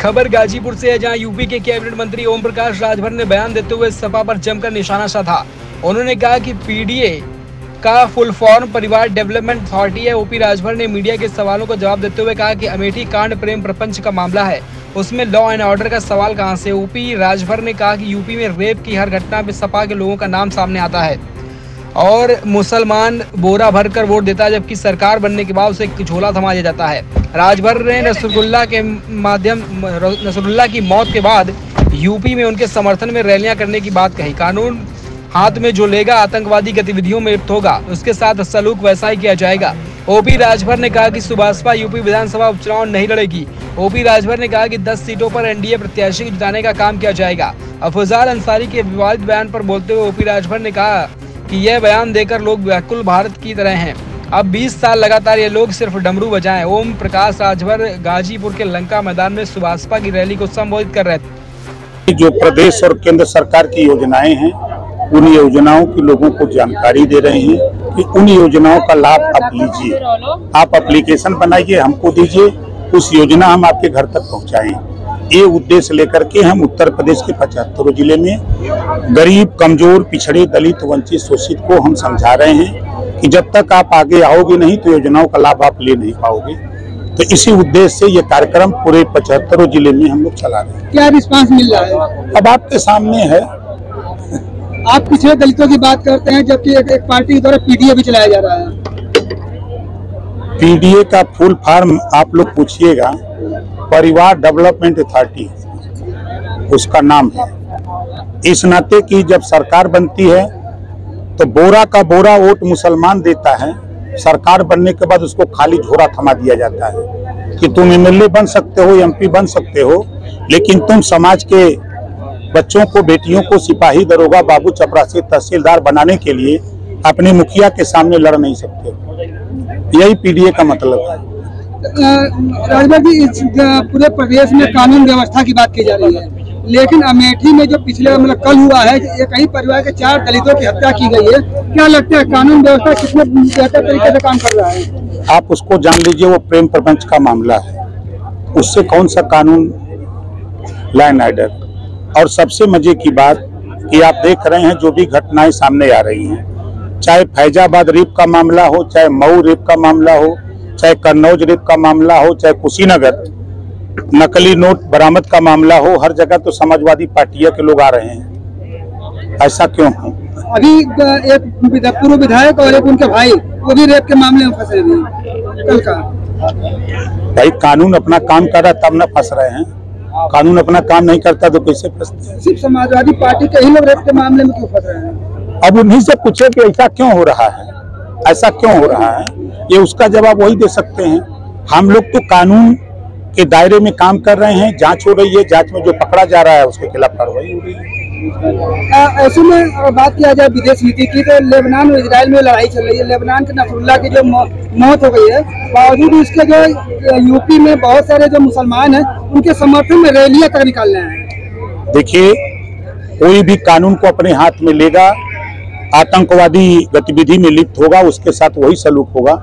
खबर गाजीपुर से है, जहां यूपी के कैबिनेट मंत्री ओम प्रकाश राजभर ने बयान देते हुए सपा पर जमकर निशाना साधा। उन्होंने कहा कि पीडीए का फुल फॉर्म परिवार डेवलपमेंट अथॉरिटी है। ओपी राजभर ने मीडिया के सवालों को जवाब देते हुए कहा कि अमेठी कांड प्रेम प्रपंच का मामला है, उसमें लॉ एंड ऑर्डर का सवाल कहां से। ओपी राजभर ने कहा कि यूपी में रेप की हर घटना में सपा के लोगों का नाम सामने आता है और मुसलमान बोरा भर कर वोट देता है, जबकि सरकार बनने के बाद उसे झोला थमा दिया जाता है। राजभर ने नसरुल्लाह की मौत के बाद यूपी में उनके समर्थन में रैलियां करने की बात कही। कानून हाथ में जो लेगा आतंकवादी गतिविधियों में लिप्त होगा, उसके साथ सलूक वैसा ही किया जाएगा। ओपी राजभर ने कहा कि सुभाषपा यूपी विधानसभा उपचुनाव नहीं लड़ेगी। ओपी राजभर ने कहा कि 10 सीटों पर एनडीए प्रत्याशी को जिताने का काम किया जाएगा। अफजाल अंसारी के विवादित बयान पर बोलते हुए ओपी राजभर ने कहा कि यह बयान देकर लोग व्याकुल भारत की तरह हैं। अब 20 साल लगातार ये लोग सिर्फ डमरू बजाएं। ओम प्रकाश राजभर गाजीपुर के लंका मैदान में सुभाषपा की रैली को संबोधित कर रहे थे। जो प्रदेश और केंद्र सरकार की योजनाएं हैं, उन योजनाओं की लोगों को जानकारी दे रहे हैं कि उन योजनाओं का लाभ आप लीजिए। आप एप्लीकेशन बनाइए, हमको दीजिए, उस योजना हम आपके घर तक पहुंचाएं। ये उद्देश्य लेकर के हम उत्तर प्रदेश के 75 जिले में गरीब, कमजोर, पिछड़े, दलित, वंचित, शोषित को हम समझा रहे हैं कि जब तक आप आगे आओगे नहीं तो योजनाओं का लाभ आप ले नहीं पाओगे। तो इसी उद्देश्य से ये कार्यक्रम पूरे 75 जिले में हम लोग चला रहे हैं। क्या रिस्पांस मिल रहा है? अब आपके सामने है। आप पिछड़े दलितों की बात करते हैं, जबकि एक पार्टी के द्वारा पीडीए भी चलाया जा रहा है। पीडीए का फुल फॉर्म आप लोग पूछिएगा, परिवार डेवलपमेंट अथॉरिटी उसका नाम है। इस नाते की जब सरकार बनती है तो बोरा का बोरा वोट मुसलमान देता है, सरकार बनने के बाद उसको खाली झोरा थमा दिया जाता है कि तुम एमएलए बन सकते हो, एमपी बन सकते हो, लेकिन तुम समाज के बच्चों को, बेटियों को सिपाही, दरोगा, बाबू, चपरासी, तहसीलदार बनाने के लिए अपने मुखिया के सामने लड़ नहीं सकते। यही पीडीए का मतलब है। राजभर जी, इस पूरे प्रदेश में कानून व्यवस्था की बात की जा रही है, लेकिन अमेठी में जो पिछले कल हुआ है, एक ही परिवार के 4 दलितों की हत्या की गई है। क्या लगता है कानून व्यवस्था कितने बेहतर तरीके से काम कर रहा है? आप उसको जान लीजिए, वो प्रेम प्रपंच का मामला है, उससे कौन सा कानून लॉ एंड ऑर्डर। और सबसे मजे की बात कि आप देख रहे हैं जो भी घटनाएं सामने आ रही हैं, चाहे फैजाबाद रेप का मामला हो, चाहे मऊ रेप का मामला हो, चाहे कन्नौज रेप का मामला हो, चाहे कुशीनगर नकली नोट बरामद का मामला हो, हर जगह तो समाजवादी पार्टियां के लोग आ रहे हैं। ऐसा क्यों है? अभी एक पूर्व विधायक और एक उनके भाई, वो भी रेप के मामले में फंसे हुए हैं कल का। भाई कानून अपना काम कर रहा है तब न फंस रहे हैं, कानून अपना काम नहीं करता तो कैसे फंसते हैं? सिर्फ समाजवादी पार्टी के ही लोग रेप के मामले में क्यों फंस रहे हैं? अब उन्हीं से पूछे कि ऐसा क्यों हो रहा है, ऐसा क्यों हो रहा है, ये उसका जवाब वही दे सकते हैं। हम लोग तो कानून के दायरे में काम कर रहे हैं, जांच हो रही है, जांच में जो पकड़ा जा रहा है उसके खिलाफ कार्रवाई हो रही है। ऐसे में बात किया जाए विदेश नीति की, तो लेबनान और इजराइल में लड़ाई चल रही है। लेबनान के नसरुल्लाह की जो मौत हो गई है, बावजूद इसके जो यूपी में बहुत सारे जो मुसलमान हैं उनके समर्थन में रैलियां तक निकाल रहे हैं। देखिए, कोई भी कानून को अपने हाथ में लेगा, आतंकवादी गतिविधि में लिप्त होगा, उसके साथ वही सलूक होगा।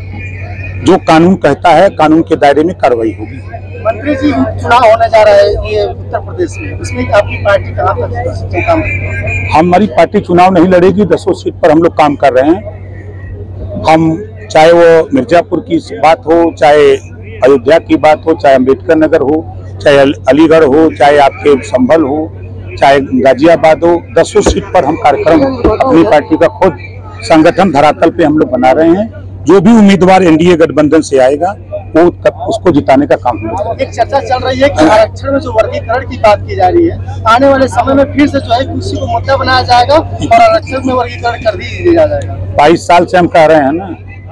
जो कानून कहता है, कानून के दायरे में कार्रवाई होगी। मंत्री जी, चुनाव होने जा रहा है ये उत्तर प्रदेश में, इसमें आपकी पार्टी कहाँ तक काम? हमारी पार्टी चुनाव नहीं लड़ेगी, 10 सीट पर हम लोग काम कर रहे हैं। हम चाहे वो मिर्जापुर की बात हो, चाहे अयोध्या की बात हो, चाहे अम्बेडकर नगर हो, चाहे अलीगढ़ हो, चाहे आपके संभल हो, चाहे गाजियाबाद हो, 10 सीट पर हम कार्यक्रम अपनी पार्टी का खुद संगठन धरातल पे हम लोग बना रहे हैं। जो भी उम्मीदवार एनडीए गठबंधन से आएगा वो उसको जिताने का काम होगा। एक चर्चा चल रही है कि आरक्षण में जो वर्गीकरण की बात की जा रही है, आने वाले समय में फिर से जो है कुर्सी को मुद्दा बनाया जाएगा और आरक्षण में वर्गीकरण कर दिया जाएगा। 22 साल से हम कह रहे हैं ना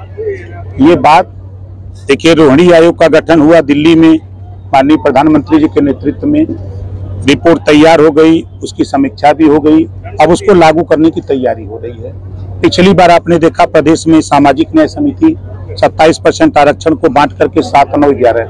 ये बात। देखिए, रोहिणी आयोग का गठन हुआ दिल्ली में, माननीय प्रधानमंत्री जी के नेतृत्व में, रिपोर्ट तैयार हो गई, उसकी समीक्षा भी हो गई, अब उसको लागू करने की तैयारी हो रही है। पिछली बार आपने देखा प्रदेश में सामाजिक न्याय समिति 27% आरक्षण को बांट करके 7, 9, 11,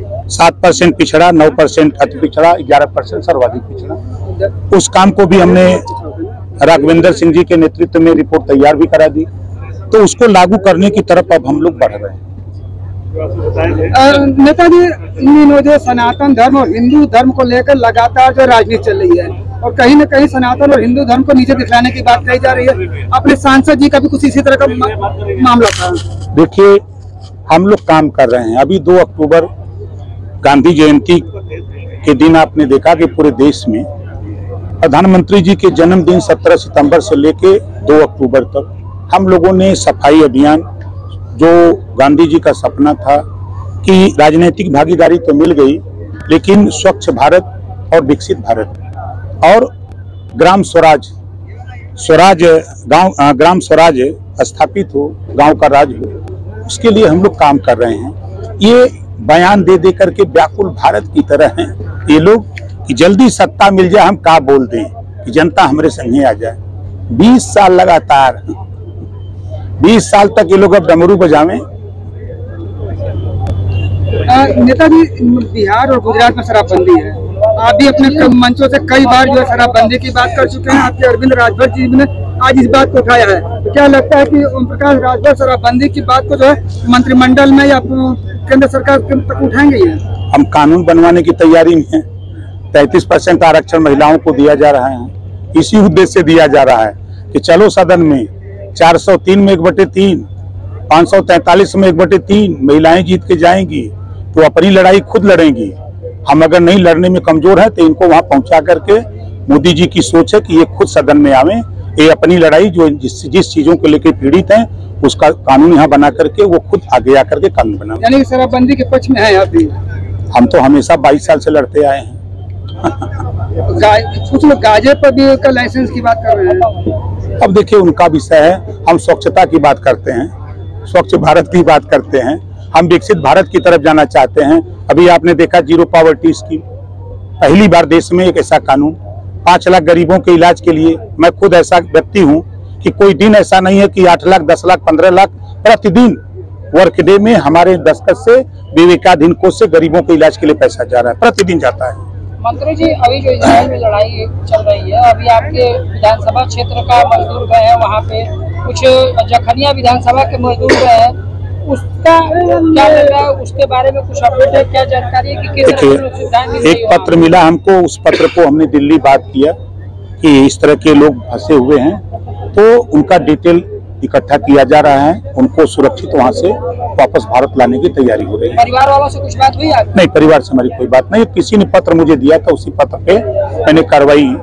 7% पिछड़ा, 9% अति पिछड़ा, 11% सर्वाधिक पिछड़ा। उस काम को भी हमने राघवेंद्र सिंह जी के नेतृत्व में रिपोर्ट तैयार भी करा दी, तो उसको लागू करने की तरफ अब हम लोग बढ़ रहे हैं। नेताजी, इन जो सनातन धर्म और हिंदू धर्म को लेकर लगातार जो राजनीति चल रही है और कहीं न कहीं सनातन और हिंदू धर्म को नीचे दिखाने की बात कही जा रही है, अपने सांसद जी का भी कुछ इसी तरह का मामला था। देखिए, हम लोग काम कर रहे हैं। अभी 2 अक्टूबर गांधी जयंती के दिन आपने देखा कि पूरे देश में प्रधानमंत्री जी के जन्मदिन 17 सितंबर से लेके 2 अक्टूबर तक हम लोगों ने सफाई अभियान, जो गांधी जी का सपना था कि राजनीतिक भागीदारी तो मिल गई, लेकिन स्वच्छ भारत और विकसित भारत और ग्राम स्वराज ग्राम स्वराज स्थापित हो, गांव का राज हो, उसके लिए हम लोग काम कर रहे हैं। ये बयान दे दे करके व्याकुल भारत की तरह हैं ये लोग कि जल्दी सत्ता मिल जाए, हम क्या बोल दें कि जनता हमारे संगे आ जाए। 20 साल लगातार, 20 साल तक ये लोग अब डमरू बजावें। नेताजी, बिहार और गुजरात में शराबबंदी है, आप भी अपने मंचों से कई बार जो है शराबबंदी की बात कर चुके हैं। आपके अरविंद राजभर जी ने आज इस बात को उठाया है, तो क्या लगता है कि ओम प्रकाश राजभर शराबबंदी की बात को जो है मंत्रिमंडल में या केंद्र सरकार तक उठाएंगे? हम कानून बनवाने की तैयारी में हैं। 33% आरक्षण महिलाओं को दिया जा रहा है, इसी उद्देश्य से दिया जा रहा है कि चलो सदन में 403 में 1/3, 543 में 1/3 महिलाएं जीत के जाएंगी तो अपनी लड़ाई खुद लड़ेंगी। हम अगर नहीं लड़ने में कमजोर है तो इनको वहां पहुंचा करके, मोदी जी की सोच है कि ये खुद सदन में आवे, ये अपनी लड़ाई जो जिस चीजों को लेकर पीड़ित हैं उसका कानून यहाँ बना करके वो खुद आगे आकर के कानून बना। यानी शराबबंदी के पक्ष में है आप भी? हम तो हमेशा 22 साल से लड़ते आए हैं। कुछ लोग गांजे पर भी का लाइसेंस की बात कर रहे हैं। अब देखिए, उनका विषय है। हम स्वच्छता की बात करते हैं, स्वच्छ भारत की बात करते हैं, हम विकसित भारत की तरफ जाना चाहते हैं। अभी आपने देखा जीरो पॉवर्टी स्कीम, पहली बार देश में एक ऐसा कानून 5 लाख गरीबों के इलाज के लिए। मैं खुद ऐसा व्यक्ति हूं कि कोई दिन ऐसा नहीं है कि 8 लाख, 10 लाख, 15 लाख प्रतिदिन वर्क डे में हमारे दस्तखत से विवेकाधीन कोष से गरीबों के इलाज के लिए पैसा जा रहा है, प्रतिदिन जाता है। मंत्री जी, अभी जो इजराइल में लड़ाई चल रही है, अभी आपके विधानसभा क्षेत्र का मजदूर गए हैं, वहाँ पे कुछ जखनिया विधानसभा के मजदूर गए हैं, उसका क्या लग रहा है? उसके बारे में कुछ अपडेट है, क्या जानकारी है कि किस तरह की सुविधाएं मिल रही है? एक पत्र मिला हमको, उस पत्र को हमने दिल्ली बात किया कि इस तरह के लोग फंसे हुए हैं, तो उनका डिटेल इकट्ठा किया जा रहा है, उनको सुरक्षित वहां से वापस भारत लाने की तैयारी हो रही है। परिवार वालों से कुछ बात हुई आपकी? नहीं, परिवार से हमारी कोई बात नहीं। किसी ने पत्र मुझे दिया था, उसी पत्र पे मैंने कार्रवाई